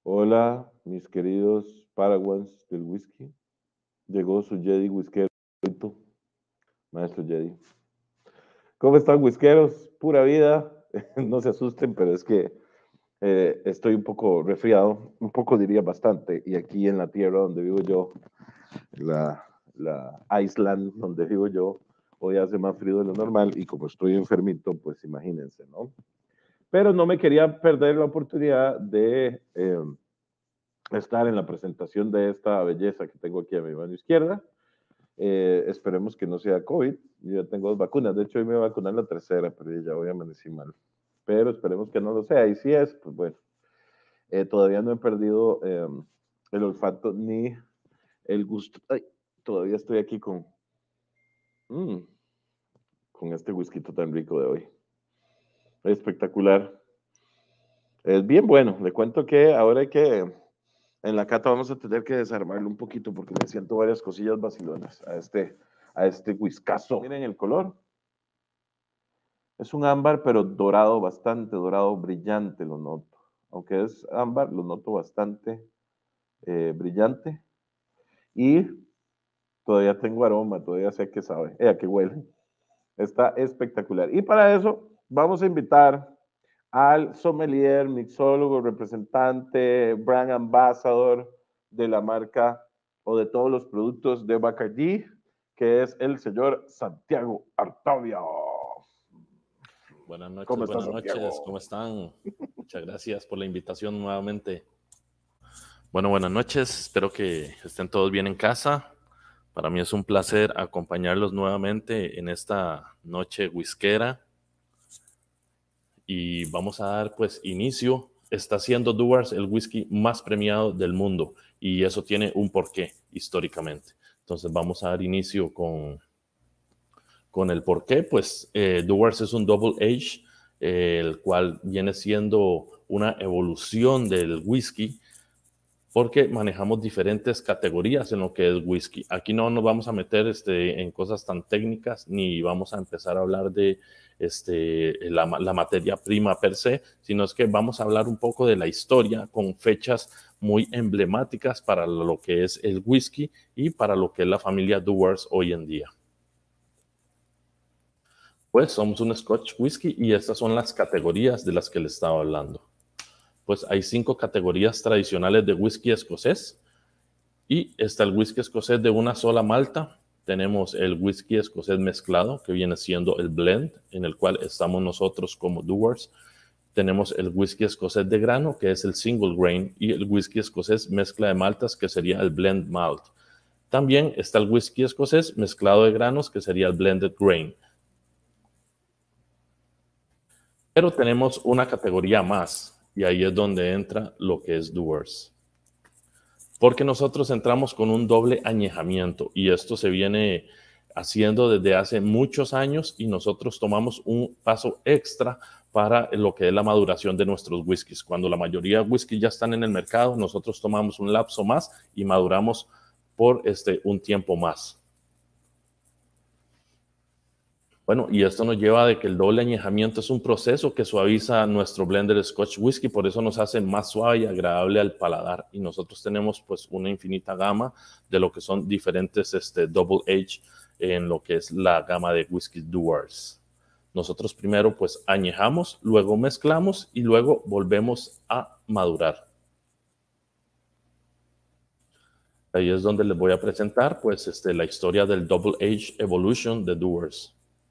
Hola, mis queridos Paraguans del whisky. Llegó su Jedi whiskero, maestro Jedi. ¿Cómo están, whiskeros? Pura vida. No se asusten, pero es que estoy un poco resfriado, un poco diría bastante. Y aquí en la tierra donde vivo yo, la Iceland donde vivo yo, hoy hace más frío de lo normal y como estoy enfermito, pues imagínense, ¿no? Pero no me quería perder la oportunidad de estar en la presentación de esta belleza que tengo aquí a mi mano izquierda. Esperemos que no sea COVID. Yo ya tengo dos vacunas. De hecho, hoy me voy a vacunar la tercera, pero ya voy a amanecer mal. Pero esperemos que no lo sea. Y si es, pues bueno, todavía no he perdido el olfato ni el gusto. Ay, todavía estoy aquí mm, con este whisky tan rico de hoy. Espectacular. Es bien bueno. Le cuento que ahora hay que en la cata vamos a tener que desarmarlo un poquito porque me siento varias cosillas vacilonas a este whiskazo. Miren el color. Es un ámbar, pero dorado, bastante dorado, brillante lo noto. Aunque es ámbar, lo noto bastante brillante. Y todavía tengo aroma, todavía sé que sabe, a que huele. Está espectacular. Y para eso vamos a invitar al sommelier, mixólogo, representante, brand ambassador de la marca o de todos los productos de Bacardi, que es el señor Santiago Artavia. ¿Cómo está, Buenas noches, Santiago? ¿cómo están? Muchas gracias por la invitación nuevamente. Bueno, buenas noches, espero que estén todos bien en casa. Para mí es un placer acompañarlos nuevamente en esta noche whiskera y vamos a dar pues inicio. Está siendo Dewar's el whisky más premiado del mundo y eso tiene un porqué históricamente. Entonces vamos a dar inicio con el porqué. Pues Dewar's es un Double Age, el cual viene siendo una evolución del whisky porque manejamos diferentes categorías en lo que es whisky. Aquí no nos vamos a meter en cosas tan técnicas, ni vamos a empezar a hablar de la materia prima per se, sino es que vamos a hablar un poco de la historia con fechas muy emblemáticas para lo que es el whisky y para lo que es la familia Dewar's hoy en día. Pues somos un Scotch whisky y estas son las categorías de las que le estaba hablando. Pues hay 5 categorías tradicionales de whisky escocés. Y está el whisky escocés de una sola malta. Tenemos el whisky escocés mezclado, que viene siendo el blend, en el cual estamos nosotros como Dewar's. Tenemos el whisky escocés de grano, que es el single grain, y el whisky escocés mezcla de maltas, que sería el blend malt. También está el whisky escocés mezclado de granos, que sería el blended grain. Pero tenemos una categoría más, y ahí es donde entra lo que es Dewar's. Porque nosotros entramos con un doble añejamiento y esto se viene haciendo desde hace muchos años y nosotros tomamos un paso extra para lo que es la maduración de nuestros whiskies. Cuando la mayoría de whiskies ya están en el mercado, nosotros tomamos un lapso más y maduramos por un tiempo más. Bueno, y esto nos lleva de que el doble añejamiento es un proceso que suaviza nuestro blender Scotch Whisky, por eso nos hace más suave y agradable al paladar. Y nosotros tenemos pues una infinita gama de lo que son diferentes Double Age en lo que es la gama de Whisky Dewar's. Nosotros primero pues añejamos, luego mezclamos y luego volvemos a madurar. Ahí es donde les voy a presentar pues la historia del Double Age Evolution de Dewar's.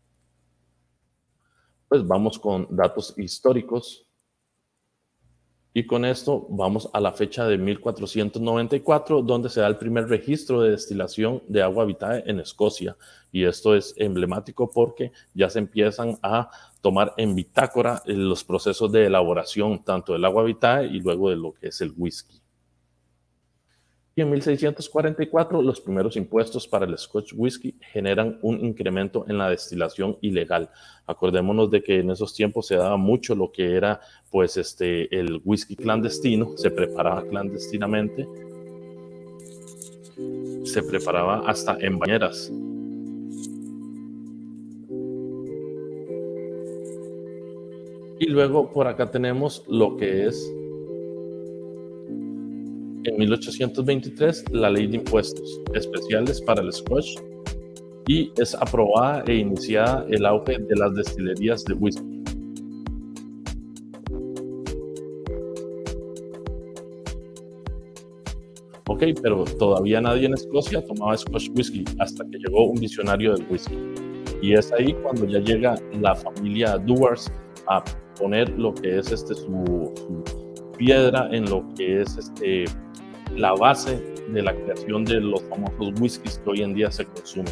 Pues vamos con datos históricos y con esto vamos a la fecha de 1494, donde se da el primer registro de destilación de agua vitae en Escocia. Y esto es emblemático porque ya se empiezan a tomar en bitácora los procesos de elaboración tanto del agua vitae y luego de lo que es el whisky. Y en 1644 los primeros impuestos para el Scotch whisky generan un incremento en la destilación ilegal. Acordémonos de que en esos tiempos se daba mucho lo que era pues el whisky clandestino, se preparaba clandestinamente, se preparaba hasta en bañeras. Y luego por acá tenemos lo que es En 1823, la ley de impuestos especiales para el Scotch, y es aprobada e iniciada el auge de las destilerías de whisky. Ok, pero todavía nadie en Escocia tomaba Scotch whisky hasta que llegó un visionario del whisky. Y es ahí cuando ya llega la familia Dewars a poner lo que es su piedra en lo que es la base de la creación de los famosos whiskies que hoy en día se consumen.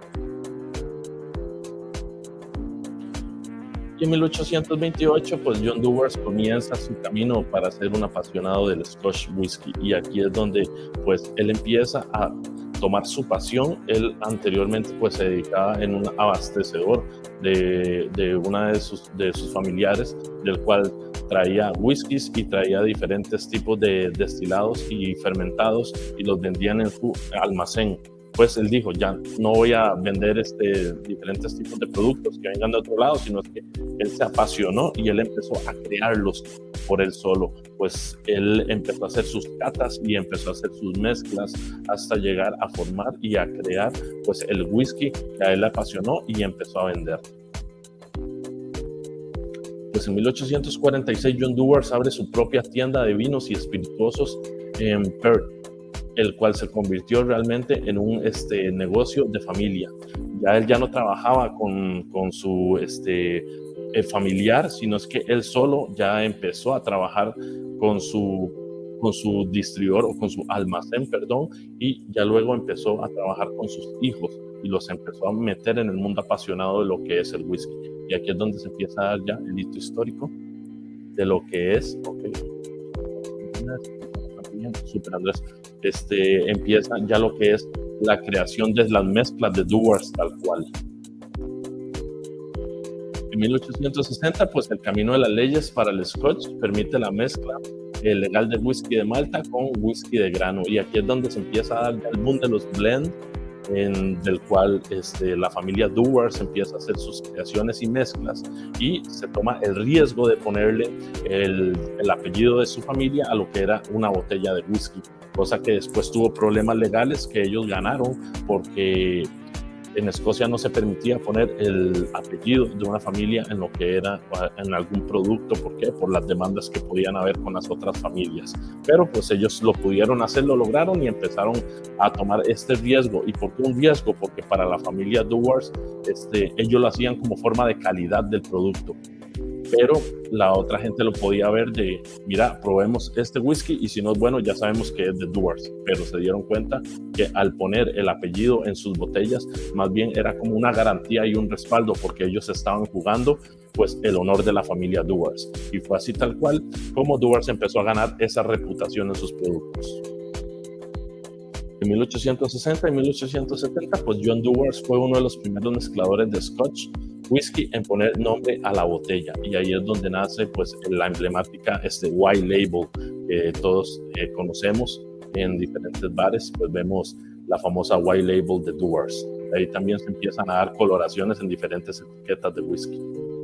Y en 1828, pues John Dewars comienza su camino para ser un apasionado del Scotch whisky, y aquí es donde pues él empieza a tomar su pasión. Él anteriormente pues se dedicaba en un abastecedor de una de sus familiares, del cual traía whiskies y traía diferentes tipos de destilados y fermentados y los vendían en su almacén. Pues él dijo, ya no voy a vender diferentes tipos de productos que vengan de otro lado, sino que él se apasionó y él empezó a crearlos por él solo. Pues él empezó a hacer sus catas y empezó a hacer sus mezclas hasta llegar a formar y a crear pues el whisky que a él le apasionó y empezó a vender. Pues en 1846 John Dewars abre su propia tienda de vinos y espirituosos en Perth, el cual se convirtió realmente en un negocio de familia. Ya él ya no trabajaba con su familiar, sino es que él solo ya empezó a trabajar con su distribuidor o con su almacén, perdón, y ya luego empezó a trabajar con sus hijos y los empezó a meter en el mundo apasionado de lo que es el whisky. Y aquí es donde se empieza a dar ya el hito histórico de lo que es, Super Andrés, empieza ya lo que es la creación de las mezclas de Dewars tal cual. En 1860, pues el camino de las leyes para el Scotch permite la mezcla legal de whisky de malta con whisky de grano, y aquí es donde se empieza a dar ya el boom de los blends, del cual la familia Dewars empieza a hacer sus creaciones y mezclas, y se toma el riesgo de ponerle el apellido de su familia a lo que era una botella de whisky, cosa que después tuvo problemas legales que ellos ganaron, porque en Escocia no se permitía poner el apellido de una familia en lo que era en algún producto. ¿Por qué? Por las demandas que podían haber con las otras familias. Pero pues ellos lo pudieron hacer, lo lograron y empezaron a tomar este riesgo. ¿Y por qué un riesgo? Porque para la familia Dewars ellos lo hacían como forma de calidad del producto. Pero la otra gente lo podía ver de, mira, probemos este whisky y si no es bueno ya sabemos que es de Dewars. Pero se dieron cuenta que al poner el apellido en sus botellas, más bien era como una garantía y un respaldo, porque ellos estaban jugando pues el honor de la familia Dewars. Y fue así tal cual como Dewars empezó a ganar esa reputación en sus productos. En 1860 y 1870, pues John Dewars fue uno de los primeros mezcladores de Scotch whisky en poner nombre a la botella, y ahí es donde nace pues la emblemática White Label que todos conocemos en diferentes bares. Pues vemos la famosa White Label de Dewars. Ahí también se empiezan a dar coloraciones en diferentes etiquetas de whisky.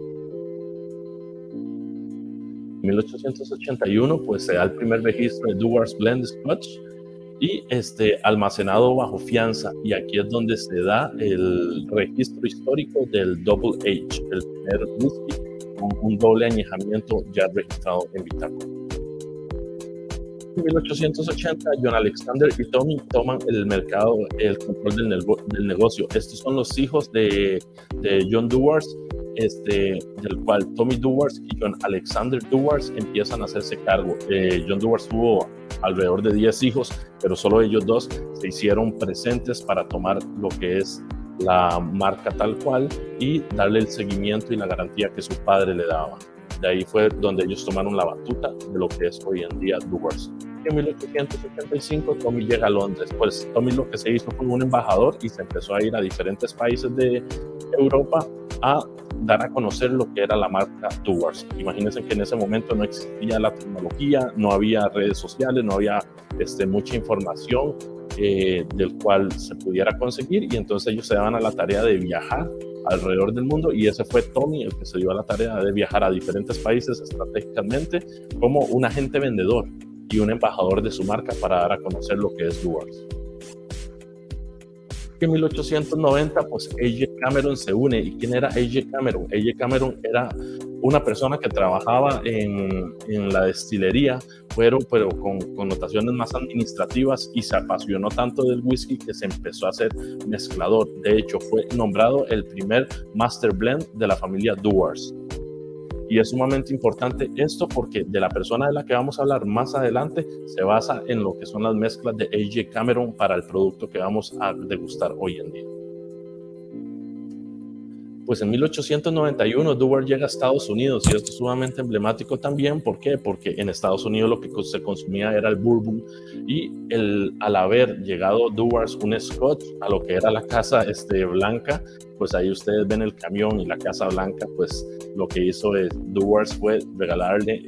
En 1881 pues se da el primer registro de Dewars Blend Scotch y almacenado bajo fianza, y aquí es donde se da el registro histórico del Double H, el primer whisky con un doble añejamiento ya registrado en bitácora. En 1880 John Alexander y Tommy toman el control del negocio. Estos son los hijos de John Dewars, del cual Tommy Dewars y John Alexander Dewars empiezan a hacerse cargo. John Dewars tuvo alrededor de 10 hijos, pero solo ellos dos se hicieron presentes para tomar lo que es la marca tal cual y darle el seguimiento y la garantía que su padre le daba. De ahí fue donde ellos tomaron la batuta de lo que es hoy en día Dewars. En 1885 Tommy llega a Londres. Pues Tommy lo que se hizo fue un embajador y se empezó a ir a diferentes países de Europa a dar a conocer lo que era la marca Dewars. Imagínense que en ese momento no existía la tecnología, no había redes sociales, no había mucha información del cual se pudiera conseguir, y entonces ellos se daban a la tarea de viajar alrededor del mundo, y ese fue Tommy el que se dio a la tarea de viajar a diferentes países estratégicamente como un agente vendedor. y un embajador de su marca para dar a conocer lo que es Dewar's. En 1890, pues A.J. Cameron se une. ¿Y quién era A.J. Cameron? A.J. Cameron era una persona que trabajaba en la destilería, pero con connotaciones más administrativas, y se apasionó tanto del whisky que se empezó a hacer mezclador. De hecho, fue nombrado el primer Master Blend de la familia Dewar's. Y es sumamente importante esto porque de la persona de la que vamos a hablar más adelante se basa en lo que son las mezclas de A.J. Cameron para el producto que vamos a degustar hoy en día. Pues en 1891 Dewar llega a Estados Unidos, y esto es sumamente emblemático también. ¿Por qué? Porque en Estados Unidos lo que se consumía era el bourbon, y al haber llegado Dewar's, un Scotch, a lo que era la Casa Blanca, pues ahí ustedes ven el camión y la Casa Blanca, pues lo que hizo Dewar's fue regalarle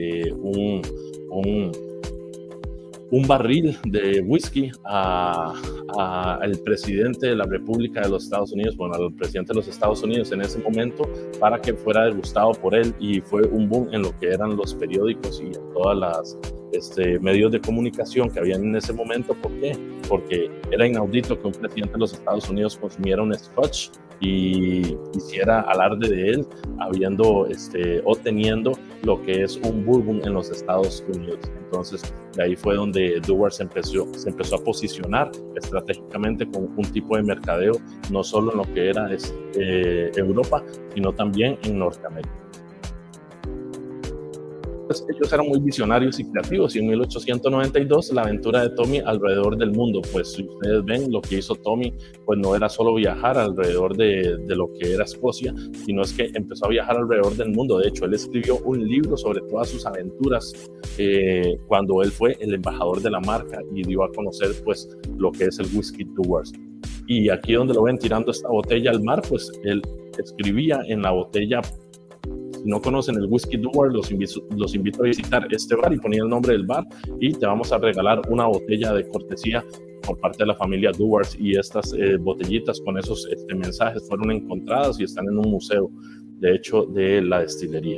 un barril de whisky al presidente de la República de los Estados Unidos, bueno, al presidente de los Estados Unidos en ese momento, para que fuera degustado por él, y fue un boom en lo que eran los periódicos y en todas las medios de comunicación que habían en ese momento. ¿Por qué? Porque era inaudito que un presidente de los Estados Unidos consumiera un Scotch y hiciera alarde de él, habiendo o teniendo lo que es un bourbon en los Estados Unidos. Entonces, de ahí fue donde Dewar se empezó a posicionar estratégicamente con un tipo de mercadeo, no solo en lo que era Europa, sino también en Norteamérica. Pues ellos eran muy visionarios y creativos, y en 1892 la aventura de Tommy alrededor del mundo. Pues si ustedes ven, lo que hizo Tommy, pues no era solo viajar alrededor de lo que era Escocia, sino es que empezó a viajar alrededor del mundo. De hecho, él escribió un libro sobre todas sus aventuras cuando él fue el embajador de la marca y dio a conocer pues lo que es el whisky Dewar's. Y aquí donde lo ven tirando esta botella al mar, pues él escribía en la botella: si no conocen el whisky Dewar, los invito a visitar este bar, y ponía el nombre del bar, y te vamos a regalar una botella de cortesía por parte de la familia Dewar. Y estas botellitas con esos mensajes fueron encontradas y están en un museo, de hecho, de la destilería.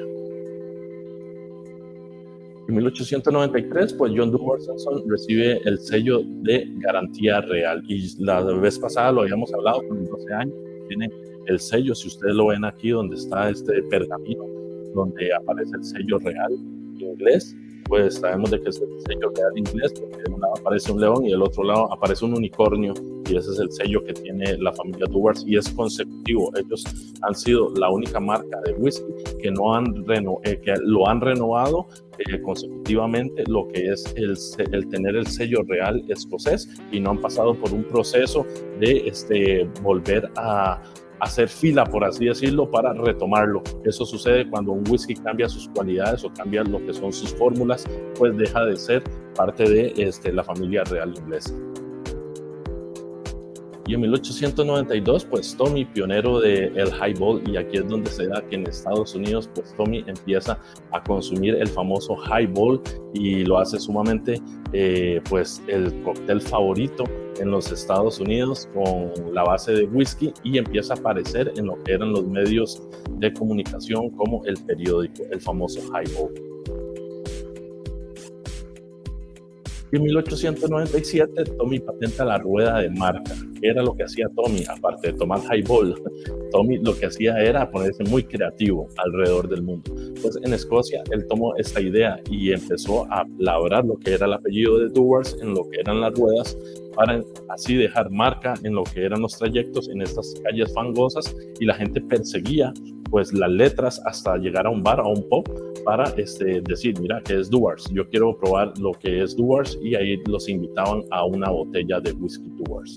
En 1893, pues John Dewar Samson recibe el sello de garantía real, y la vez pasada lo habíamos hablado, con 12 años tiene el sello. Si ustedes lo ven aquí donde está este pergamino, donde aparece el sello real inglés, pues sabemos de que es el sello real inglés, porque de un lado aparece un león y del otro lado aparece un unicornio, y ese es el sello que tiene la familia Dewar, y es consecutivo. Ellos han sido la única marca de whisky que lo han renovado consecutivamente, lo que es el tener el sello real escocés, y no han pasado por un proceso de volver a hacer fila, por así decirlo, para retomarlo. Eso sucede cuando un whisky cambia sus cualidades o cambia lo que son sus fórmulas, pues deja de ser parte de la familia real inglesa. Y en 1892, pues Tommy, pionero del highball, y aquí es donde se da que en Estados Unidos, pues Tommy empieza a consumir el famoso highball, y lo hace sumamente, pues el cóctel favorito en los Estados Unidos con la base de whisky, y empieza a aparecer en lo que eran los medios de comunicación como el periódico, el famoso highball. En 1897, Tommy patenta la rueda de marca. ¿Qué era lo que hacía Tommy? Aparte de tomar highball, Tommy lo que hacía era ponerse muy creativo alrededor del mundo. Pues en Escocia, él tomó esta idea y empezó a labrar lo que era el apellido de Dewar's en lo que eran las ruedas, para así dejar marca en lo que eran los trayectos en estas calles fangosas, y la gente perseguía pues las letras hasta llegar a un bar, a un pub, para decir: mira, que es Dewar's, yo quiero probar lo que es Dewar's, y ahí los invitaban a una botella de whisky Dewar's.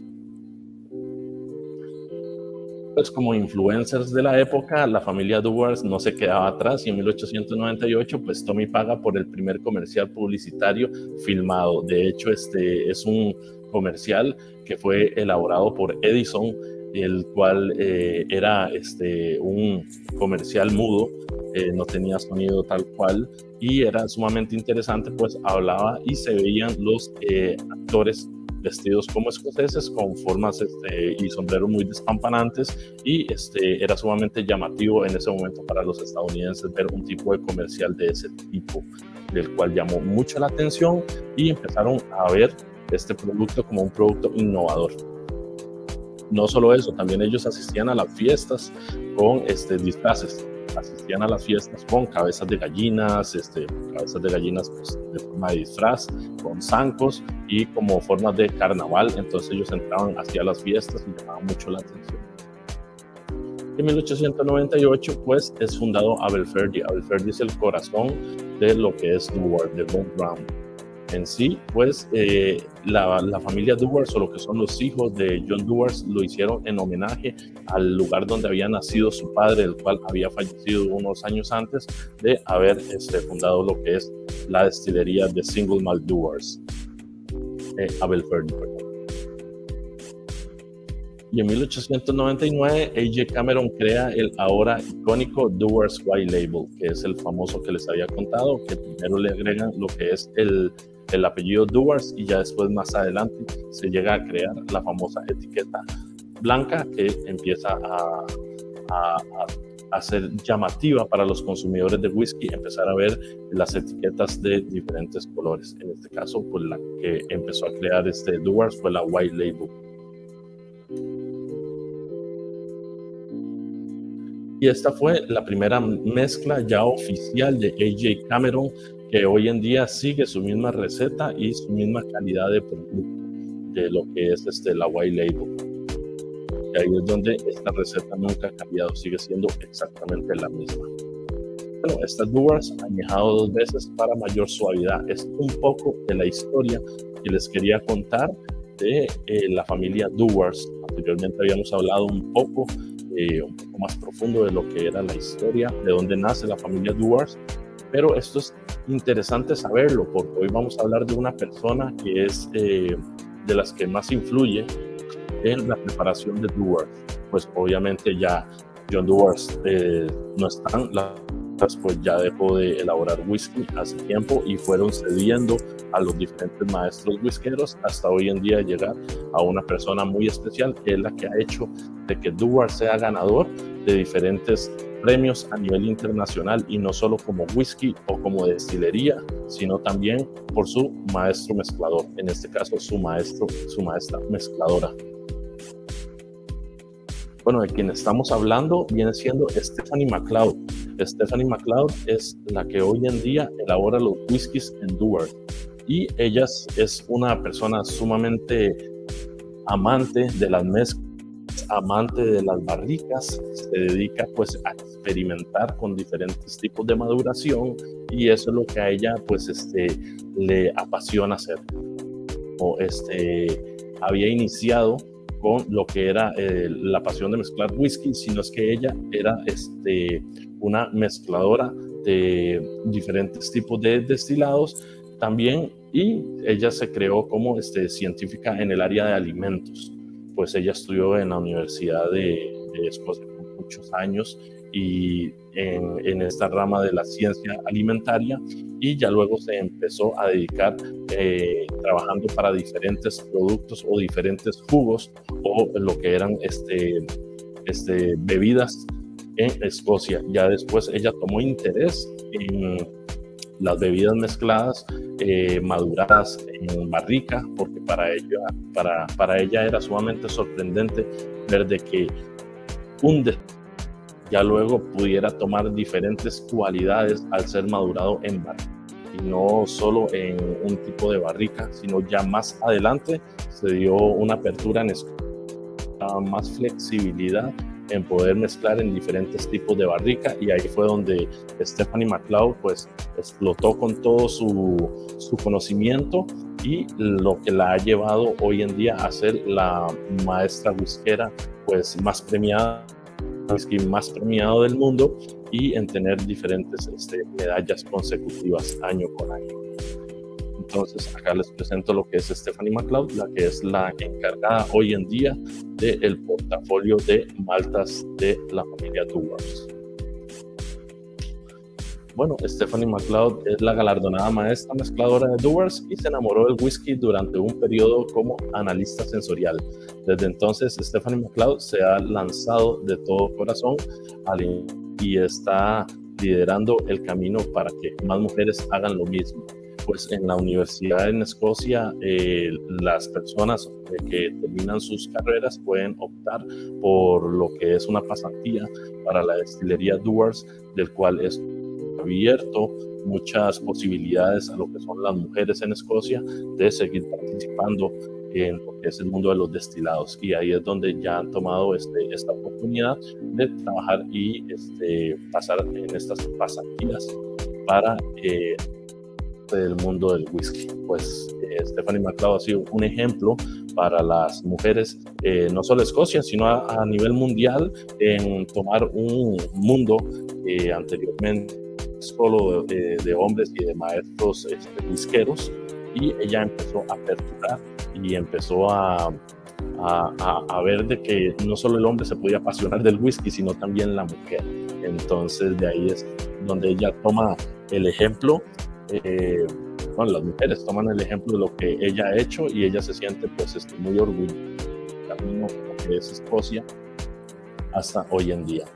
Pues como influencers de la época, la familia Dewar's no se quedaba atrás, y en 1898 pues Tommy paga por el primer comercial publicitario filmado. De hecho, es un comercial que fue elaborado por Edison, el cual era un comercial mudo, no tenía sonido tal cual, y era sumamente interesante, pues hablaba y se veían los actores vestidos como escoceses con formas y sombreros muy despampanantes, y era sumamente llamativo en ese momento para los estadounidenses ver un tipo de comercial de ese tipo, del cual llamó mucho la atención y empezaron a ver este producto como un producto innovador. No solo eso, también ellos asistían a las fiestas con disfraces. Asistían a las fiestas con cabezas de gallinas, pues, de forma de disfraz, con zancos y como formas de carnaval. Entonces ellos entraban hacia las fiestas y llamaban mucho la atención. En 1898 pues es fundado Aberferdy. Aberferdy es el corazón de lo que es Duard, de Von Braun. En sí, pues la familia Duars, o lo que son los hijos de John Duars, lo hicieron en homenaje al lugar donde había nacido su padre, el cual había fallecido unos años antes de haber fundado lo que es la destilería de Single Malt Duars, Aberferdy. Y en 1899 A.J. Cameron crea el ahora icónico Duars White Label, que es el famoso que les había contado, que primero le agregan lo que es el apellido Duars y ya después, más adelante, se llega a crear la famosa etiqueta blanca que empieza a ser llamativa para los consumidores de whisky, empezar a ver las etiquetas de diferentes colores. En este caso, pues la que empezó a crear Duars fue la White Label. Y esta fue la primera mezcla ya oficial de A.J. Cameron, que hoy en día sigue su misma receta y su misma calidad de producto de lo que es la White Label. Y ahí es donde esta receta nunca ha cambiado, sigue siendo exactamente la misma. Bueno, esta Duars añejado 2 veces para mayor suavidad. Es un poco de la historia que les quería contar de la familia Duars. Anteriormente habíamos hablado un poco más profundo de lo que era la historia, de dónde nace la familia Duars, pero esto es interesante saberlo porque hoy vamos a hablar de una persona que es de las que más influye en la preparación de Duars. Pues obviamente ya John Duars no están, pues ya dejó de elaborar whisky hace tiempo y fueron cediendo a los diferentes maestros whiskeros hasta hoy en día llegar a una persona muy especial, que es la que ha hecho de que Duars sea ganador de diferentes premios a nivel internacional, y no solo como whisky o como destilería, sino también por su maestro mezclador, en este caso su maestra mezcladora. Bueno, de quien estamos hablando viene siendo Stephanie McLeod. Stephanie McLeod es la que hoy en día elabora los whiskies en Duard, y ella es una persona sumamente amante de las mezclas, amante de las barricas, se dedica pues a experimentar con diferentes tipos de maduración, y eso es lo que a ella pues le apasiona hacer. Había iniciado con lo que era la pasión de mezclar whisky, sino es que ella era una mezcladora de diferentes tipos de destilados también, y ella se creó como científica en el área de alimentos. Pues ella estudió en la Universidad de Escocia por muchos años y en esta rama de la ciencia alimentaria, y ya luego se empezó a dedicar trabajando para diferentes productos o diferentes jugos o lo que eran bebidas en Escocia. Ya después ella tomó interés en las bebidas mezcladas, maduradas en barrica, porque para ella era sumamente sorprendente ver de que ya luego pudiera tomar diferentes cualidades al ser madurado en barrica, y no solo en un tipo de barrica, sino ya más adelante se dio una apertura en más flexibilidad en poder mezclar en diferentes tipos de barrica, y ahí fue donde Stephanie McLeod pues explotó con todo su conocimiento, y lo que la ha llevado hoy en día a ser la maestra whiskera pues más premiada, whisky más premiado del mundo, y en tener diferentes medallas consecutivas año con año. Entonces acá les presento lo que es Stephanie McLeod, la que es la encargada hoy en día del portafolio de maltas de la familia Duars. bueno, Stephanie McLeod es la galardonada maestra mezcladora de Dewar's y se enamoró del whisky durante un periodo como analista sensorial. Desde entonces, Stephanie McLeod se ha lanzado de todo corazón y está liderando el camino para que más mujeres hagan lo mismo. Pues en la universidad en Escocia, las personas que terminan sus carreras pueden optar por lo que es una pasantía para la destilería Dewar's, del cual es abierto muchas posibilidades a lo que son las mujeres en Escocia de seguir participando en lo que es el mundo de los destilados, y ahí es donde ya han tomado esta oportunidad de trabajar y pasar en estas pasantías para del mundo del whisky. Pues Stephanie McLeod ha sido un ejemplo para las mujeres, no solo Escocia, sino a nivel mundial, en tomar un mundo anteriormente solo de hombres y de maestros whiskeros, y ella empezó a aperturar y empezó a ver de que no solo el hombre se podía apasionar del whisky, sino también la mujer. Entonces de ahí es donde ella toma el ejemplo. Bueno, las mujeres toman el ejemplo de lo que ella ha hecho, y ella se siente pues muy orgullosa del camino que es Escocia hasta hoy en día.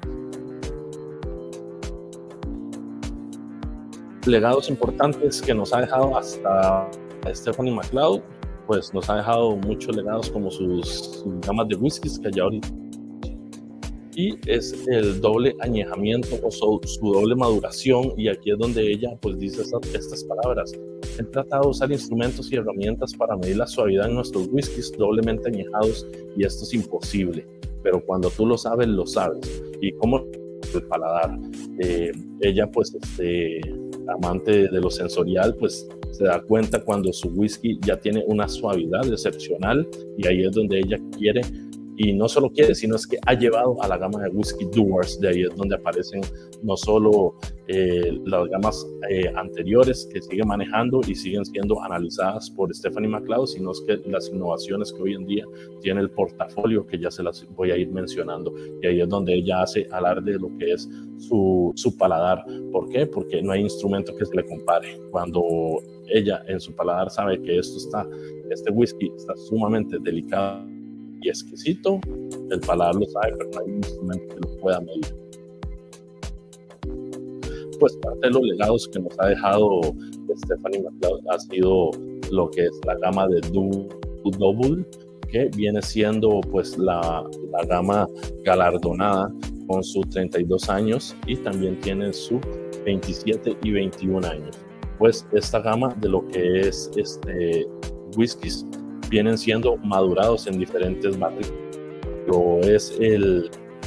Legados importantes que nos ha dejado hasta Stephanie McLeod, pues nos ha dejado muchos legados como sus gamas de whiskies que ya ahorita, y es el doble añejamiento o su doble maduración, y aquí es donde ella pues dice estas palabras: he tratado de usar instrumentos y herramientas para medir la suavidad en nuestros whiskies doblemente añejados, y esto es imposible, pero cuando tú lo sabes, lo sabes. Y como el paladar, ella pues amante de lo sensorial, pues se da cuenta cuando su whisky ya tiene una suavidad excepcional, y ahí es donde ella quiere, y no solo quiere, sino es que ha llevado a la gama de whisky Dewar's. De ahí es donde aparecen no solo las gamas anteriores que sigue manejando y siguen siendo analizadas por Stephanie McLeod, sino es que las innovaciones que hoy en día tiene el portafolio, que ya se las voy a ir mencionando, y ahí es donde ella hace alarde de lo que es su paladar. ¿Por qué? Porque no hay instrumento que se le compare. Cuando ella en su paladar sabe que este whisky está sumamente delicado y exquisito, el paladar lo sabe, pero no hay un instrumento que lo pueda medir. Pues parte de los legados que nos ha dejado Stephanie McLeod ha sido lo que es la gama de Double, que viene siendo pues la gama galardonada con sus 32 años, y también tiene sus 27 y 21 años. Pues esta gama de lo que es whiskies vienen siendo madurados en diferentes barricas. Lo es el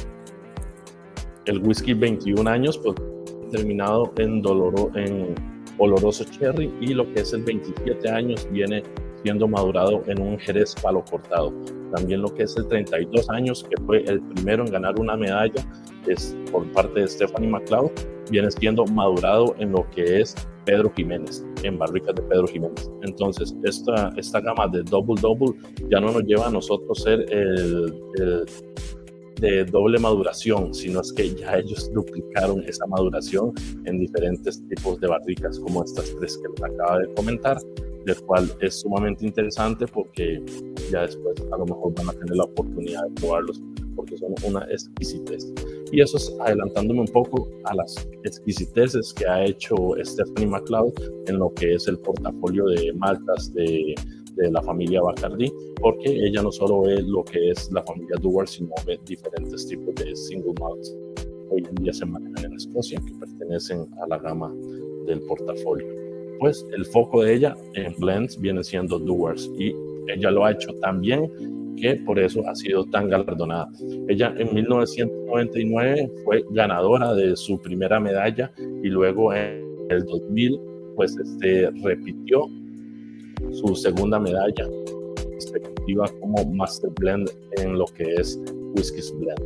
whisky 21 años, pues terminado en oloroso cherry, y lo que es el 27 años viene siendo madurado en un jerez palo cortado. También lo que es el 32 años, que fue el primero en ganar una medalla por parte de Stephanie McLeod, viene siendo madurado en lo que es Pedro Jiménez, en barricas de Pedro Jiménez. Entonces esta gama de Double ya no nos lleva a nosotros ser el de doble maduración, sino es que ya ellos duplicaron esa maduración en diferentes tipos de barricas, como estas tres que les acaba de comentar, del cual es sumamente interesante porque ya después a lo mejor van a tener la oportunidad de probarlos, porque son una exquisitez. Y eso es adelantándome un poco a las exquisiteces que ha hecho Stephanie McLeod en lo que es el portafolio de maltas de la familia Bacardi, porque ella no solo ve lo que es la familia Dewar's, sino ve diferentes tipos de single malts hoy en día se manejan en Escocia, que pertenecen a la gama del portafolio. Pues el foco de ella en blends viene siendo Dewar's, y ella lo ha hecho tan bien que por eso ha sido tan galardonada. Ella en 1999 fue ganadora de su primera medalla, y luego en el 2000 pues repitió su segunda medalla respectiva como Master Blend en lo que es Whiskey's Blend.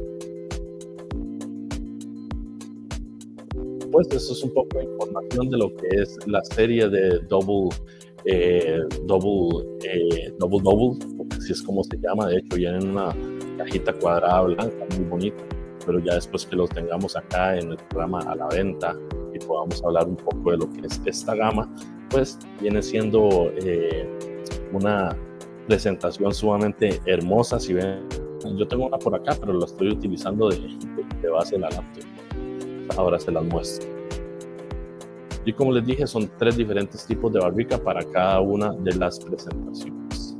Pues eso es un poco de información de lo que es la serie de Double, porque así es como se llama. De hecho viene en una cajita cuadrada blanca muy bonita, pero ya después que los tengamos acá en el programa a la venta y y podamos hablar un poco de lo que es esta gama, pues viene siendo una presentación sumamente hermosa. Si ven, yo tengo una por acá, pero la estoy utilizando de base de la laptop. Ahora se las muestro. Y como les dije, son 3 diferentes tipos de barrica para cada una de las presentaciones.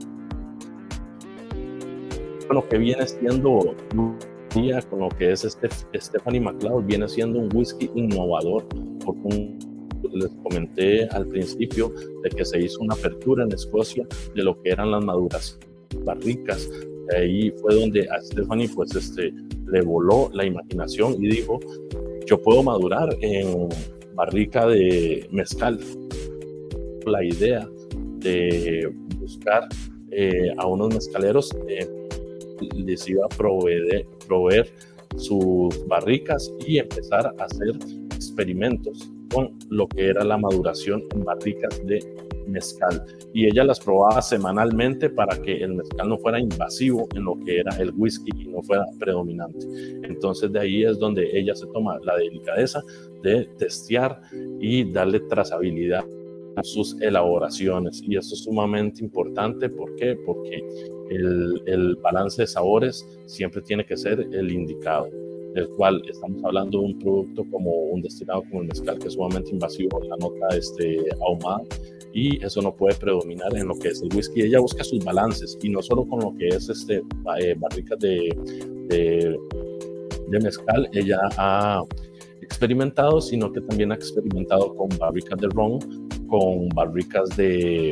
Lo que viene siendo con lo que es Stephanie McLeod, viene siendo un whisky innovador, porque les comenté al principio de que se hizo una apertura en Escocia de lo que eran las maduraciones barricas. Ahí fue donde a Stephanie pues le voló la imaginación y dijo: yo puedo madurar en barrica de mezcal. La idea de buscar a unos mezcaleros les iba a proveer sus barricas y empezar a hacer experimentos con lo que era la maduración en barricas de mezcal, y ella las probaba semanalmente para que el mezcal no fuera invasivo en lo que era el whisky y no fuera predominante. Entonces de ahí es donde ella se toma la delicadeza de testear y darle trazabilidad a sus elaboraciones, y eso es sumamente importante. ¿Por qué? Porque el balance de sabores siempre tiene que ser el indicado, del cual estamos hablando de un producto como un destilado como el mezcal, que es sumamente invasivo en la nota ahumada, y eso no puede predominar en lo que es el whisky. Ella busca sus balances, y no solo con lo que es barricas de mezcal ella ha experimentado, sino que también ha experimentado con barricas de ron, con barricas de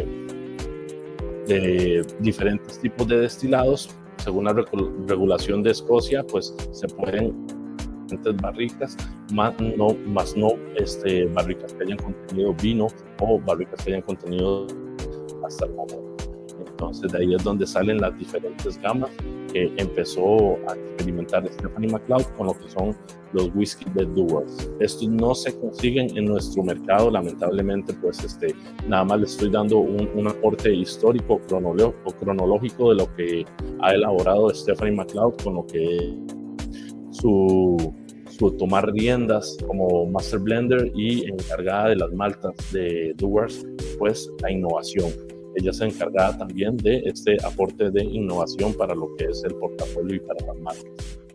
diferentes tipos de destilados. Según la regulación de Escocia, pues se pueden barricas, más no barricas que hayan contenido vino o barricas que hayan contenido hasta el momento. Entonces de ahí es donde salen las diferentes gamas que empezó a experimentar Stephanie McLeod con lo que son los whisky de Dewar's. Estos no se consiguen en nuestro mercado, lamentablemente. Pues nada más les estoy dando un aporte histórico cronológico de lo que ha elaborado Stephanie McLeod con lo que su tomar riendas como Master Blender y encargada de las maltas de Dewar's, pues la innovación. Ella se encargaba también de este aporte de innovación para lo que es el portafolio y para las marcas.